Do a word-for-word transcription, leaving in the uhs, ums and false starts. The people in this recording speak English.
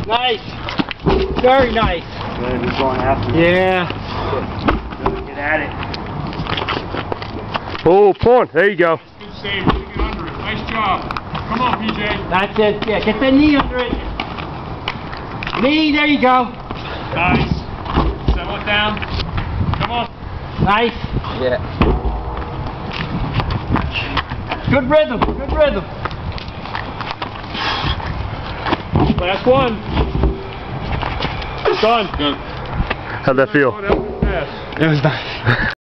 Nice. Very nice. Good, he's going after me. Yeah. Good. Get at it. Oh, point. There you go. Good save. Get under it. Nice job. Come on, P J. That's it. Yeah, get the knee under it. Knee, there you go. Nice. Settle it down. Come on. Nice. Yeah. Good rhythm. Good rhythm. Last one. Done. Good. How'd that feel? Oh, that was fast. It was nice.